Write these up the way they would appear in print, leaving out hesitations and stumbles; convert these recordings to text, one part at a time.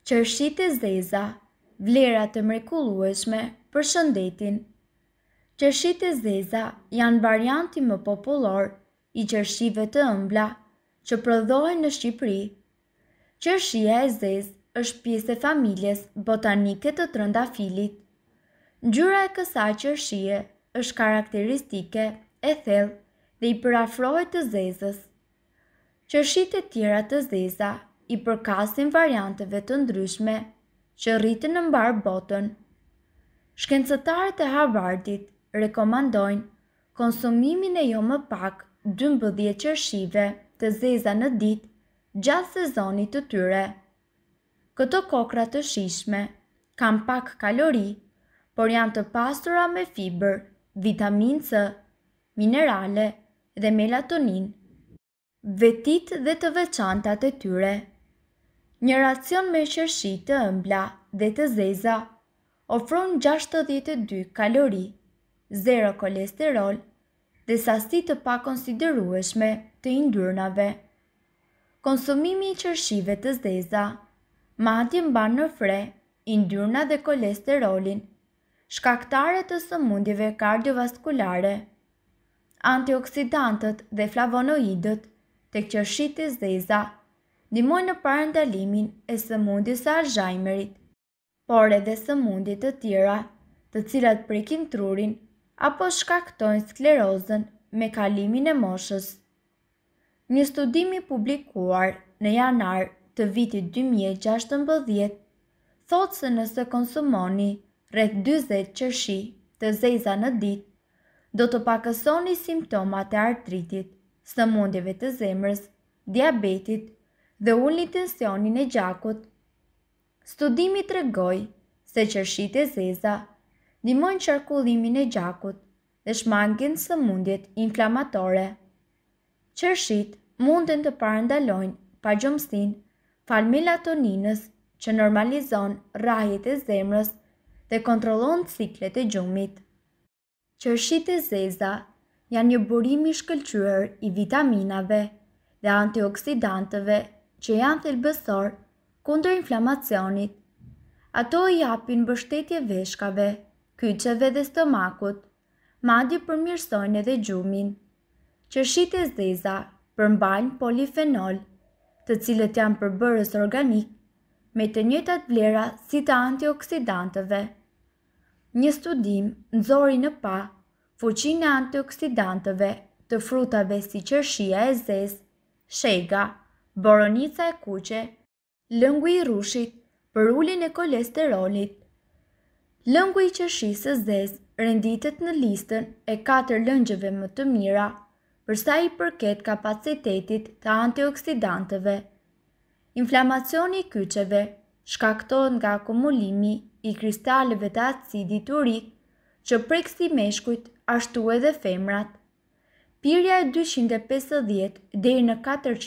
Qershitë e zeza, vlera të mrekullueshme për shëndetin. Qershitë e zeza janë varianti më popullor i qershive të ëmbla që prodhohen në Shqipëri. Qershia e zezë është pjesë e familjes botanike të trëndafilit. Ngjyra e kësaj qershie është karakteristike, e thellë dhe i përafrohet të zezës. Qershitë e tjera të zeza i përkasin varianteve të ndryshme që rriten në mbar botën. Shkencëtarët e Harvardit rekomandojnë konsumimin e jo më pak 12 qershive të zeza në ditë gjatë sezonit të tyre. Këto kokra të shijshme kanë pak kalori, por janë të pasura me fiber, vitaminë C, minerale dhe melatonin. Vetitë dhe të veçantat e tyre. Një racion me qershi të ëmbla dhe të zeza ofron 62 kalori, 0 kolesterol dhe sasi të pakonsiderueshme të yndyrnave. Konsumimi i qershive të zeza madje mban në fre yndyrna dhe kolesterolin, shkaktare të sëmundjeve kardiovaskulare. Antioksidantët dhe flavonoidët tek qershitë e zeza ndihmojnë në parandalimin e sëmundjes së Alzheimerit, por edhe sëmundje të tjera, të cilat prekin trurin apo shkaktojnë sklerozën me kalimin e moshës. Një studim i publikuar në janar të vitit 2016 thotë se nëse konsumoni rreth 40 qershi të zeza në ditë, do të pakësoni simptomat e artritit, sëmundjeve të zemrës, diabetit dhe ulni tensionin e gjakut. Studimi tregoi se qershitë e zeza ndihmojnë qarkullimin e gjakut dhe shmangin sëmundjet inflamatore. Qershitë munden të parandalojnë pagjumsinë fal melatoninës që normalizon rrahjet e zemrës dhe kontrollon ciklet e gjumit. Qershitë e zeza janë një burim i shkëlqyer i vitaminave dhe antioksidantëve që janë thelbësor kundër inflamacionit. Ato i japin mbështetje veshkave, kyçeve dhe stomakut, madje përmirësojnë edhe gjumin. Qershitë e zeza përmbajnë polifenol, të cilët janë përbërës organik me të njëjtat vlera si të antioksidantëve. Një studim nxori në pa fuqinë e antioksidantëve të frutave si qershia e zezë, shega, boronica e kuqe, lëngu i rrushit për uljen e kolesterolit. Lëngu i qershisë së zezë renditet në listën e 4 lëngjeve më të mira për sa i përket kapacitetit të antioksidantëve. Inflamacioni i kyçeve shkaktohet nga akumulimi i kristaleve të acidit urik që prek si meshkujt ashtu edhe femrat. Pirja e 250 deri në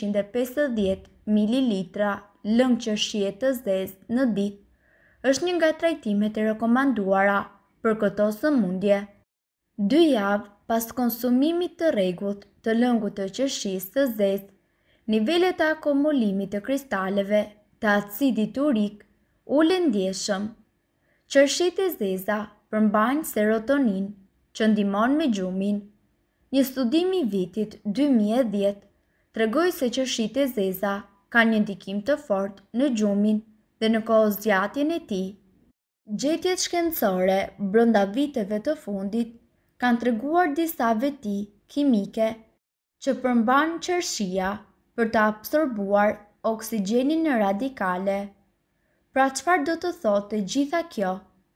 450 ml lëng qershie të zezë në ditë është një nga trajtimet e rekomanduara për këto sëmundje. 2 javë pas konsumimit të rregullt të lëngut të qershisë së zezë, nivelet e akumulimit të kristaleve të acidit urik ulen ndjeshëm. Qershitë e zeza përmbajnë serotonin që ndihmon me gjumin. Një studim i vitit 2010 tregoi se qershitë e zeza kanë një ndikim të fortë në gjumin dhe në kohëzgjatjen e tij. Gjetjet shkencore brenda viteve të fundit kanë treguar disa veti kimike që përmban qershia për të absorbuar oksigjenin në radikale. Pra çfarë do të thotë gjitha kjo?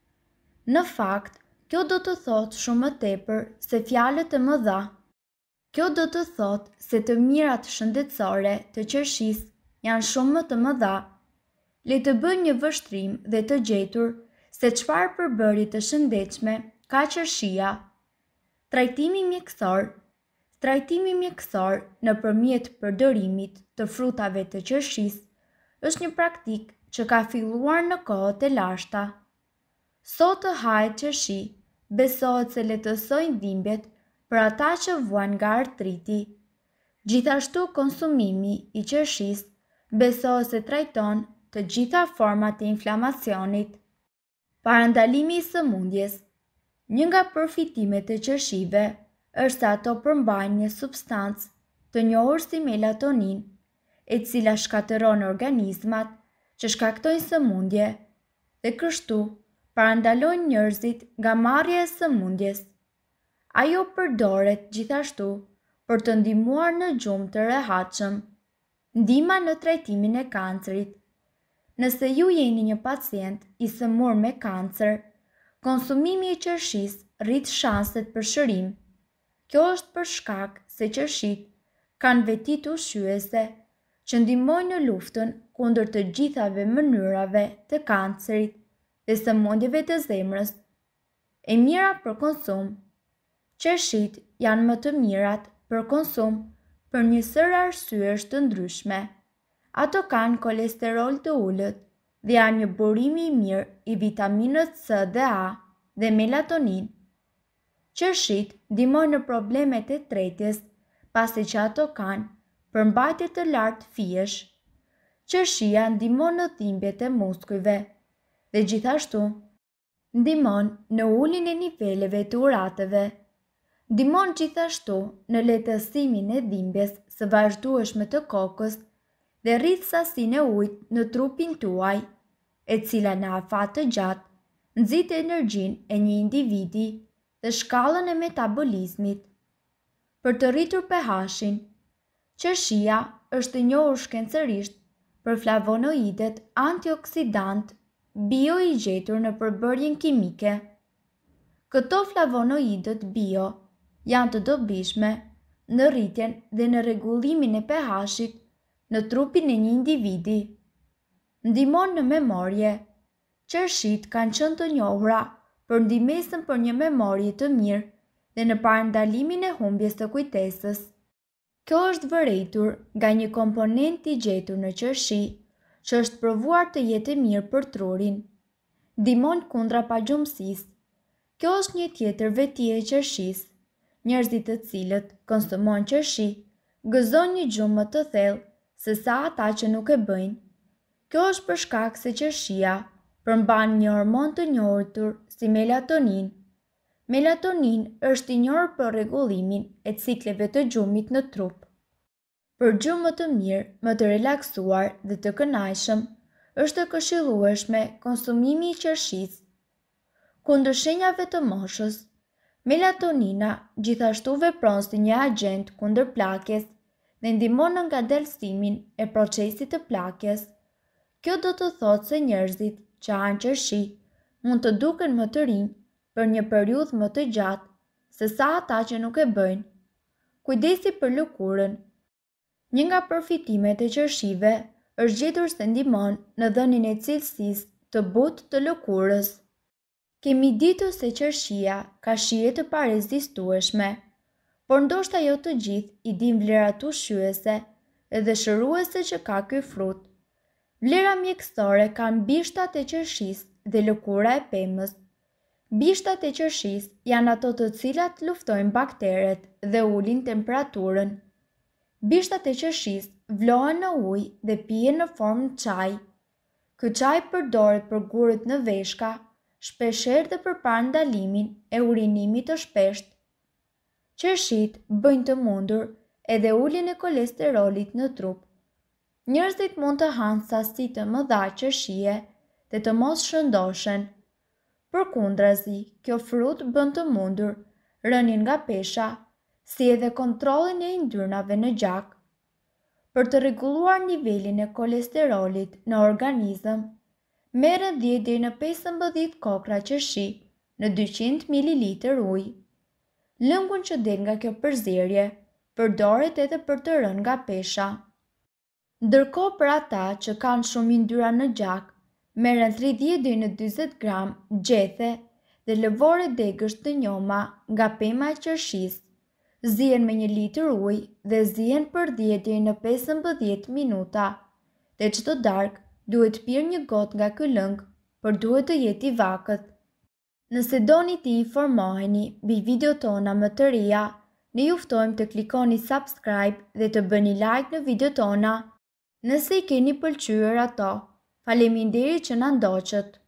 Në fakt, kjo do të thotë shumë më tepër se fjalët e mëdha. Kjo do të thotë se të mirat shëndetësore të qershisë janë shumë më të mëdha. Le të bëjmë një vështrim dhe të gjetur se çfarë përbërje të shëndetshme ka qershia. Trajtimi mjekësor. Trajtimi mjekësor nëpërmjet përdorimit të frutave të qershisë është një praktikë që ka filluar në kohët e lashta. Sot të hahet qershi, besohet se lehtësojnë dhimbjet për ata që vuajnë nga artriti. Gjithashtu konsumimi i qershisë besohet se trajton të gjitha format e inflamacionit. Parandalimi i sëmundjes. Një nga përfitimet e qershive është se ato përmbajnë një substancë të njohur si melatonin, e cila shkatëron organizmat që shkaktojnë sëmundje dhe kështu parandalojnë njerëzit nga marrja e sëmundjes. Ajo përdoret gjithashtu për të ndihmuar në gjumë të rehatshëm, ndihma në trajtimin e kancerit. Nëse ju jeni një pacient i sëmurë me kancer, konsumimi i qershisë rrit shanset për shërim. Kjo është për shkak se qershitë kanë veti ushqyese që ndihmojnë në luftën kundër të gjithave mënyrave të kancerit dhe sëmundjeve të zemrës. E mira për konsum. Qershitë janë më të mirat për konsum për një sër arsyesh të ndryshme. Ato kanë kolesterol të ulët dhe janë një burim i mirë i vitaminës C dhe A dhe melatonin. Qershitë ndihmojnë në problemet e tretjes, pasi që ato kanë përmbajtje të lartë fijesh. Qershia ndihmon në dhimbjet e muskujve dhe gjithashtu ndihmon në uljen e niveleve të urateve. Ndihmon gjithashtu në lehtësimin e dhimbjes së vazhdueshme të kokës dhe rrit sasinë e ujit në trupin tuaj, e cila në afat të gjatë nxit energjinë e një individi dhe shkallën e metabolizmit. Për të rritur pH-in, qershia është e njohur shkencërisht për flavonoidet antioksidant bio i gjetur në përbërjen kimike. Këto flavonoidët bio janë të dobishme në rritjen dhe në rregullimin e pH-it në trupin e një individi. Ndihmon në memorje. Qershitë kanë qenë të njohura për ndihmesën për një memorje të mirë dhe në parandalimin e humbjes të kujtesës. Kjo është vërejtur nga një komponent i gjetur në qershi që është provuar të jetë mirë për trurin. Ndihmon kundra pagjumësisë. Kjo është një tjetër veti e qershisë. Njerëzit të cilët konsumojnë qershi gëzojnë një gjumë më të thellë se sa ata që nuk e bëjnë. Kjo është për shkak se qershia përmban një hormon të njohur si melatonin. Melatonin është i njohur për rregullimin e cikleve të gjumit në trup. Për gjumë më të mirë, më të relaksuar dhe të kënaqshëm, është e këshillueshme konsumimi i qershisë. Kundër shenjave të moshës, melatonina gjithashtu vepron si një agent kundër plakjes dhe ndihmon në ngadalësimin e procesit të plakjes. Kjo do të thotë se njerëzit që hanë qershi mund të duken më të rinj për një periudhë më të gjatë se sa ata që nuk e bëjnë. Kujdesi për lëkurën. Një nga përfitimet e qershive është gjetur se ndihmon në dhënien e cilësisë të butë të lëkurës. Kemi ditur se qershia ka shije të parezistueshme, por ndoshta jo të gjithë i din vlerat ushqyese dhe shëruese që ka ky frut. Vlera mjekësore kanë bishtat e qershisë dhe lëkura e pemës. Bishtat e qershisë janë ato të cilat luftojnë bakteret dhe ulin temperaturën. Bishtat e qershisë vlohen në ujë dhe pihen në formë çaj. Ky çaj përdoret për gurët në veshka, shpeshherë dhe për parandalimin e urinimit të shpeshtë. Qershitë bëjnë të mundur edhe uljen e kolesterolit në trup. Njerëzit mund të hanë sasi të mëdha qershie dhe të mos shëndoshen. Përkundrazi, kjo frut bën të mundur rënien nga pesha, si edhe kontrollin e yndyrnave në gjak. Për të rregulluar nivelin e kolesterolit në organizëm, merren 10 deri në 15 kokra qershi në 200 ml ujë. Lëngun që del nga kjo përzierje përdoret edhe për të rënë nga pesha. Ndërkohë për ata që kanë shumë yndyra në gjak, merren 30 deri në 40 gram gjethe dhe lëvore degësh të njoma nga pema e qershisë. Zihen me 1 litër ujë dhe zihen për 10 deri në 15 minuta. Dhe çdo darkë duhet pirë një gotë nga ky lëng, por duhet të jetë i vakët. Nëse doni të informoheni mbi videot tona më të reja, ne ju ftojmë të klikoni subscribe dhe të bëni like në videot tona. Nëse i keni pëlqyer ato, Faleminderit që na ndoqët.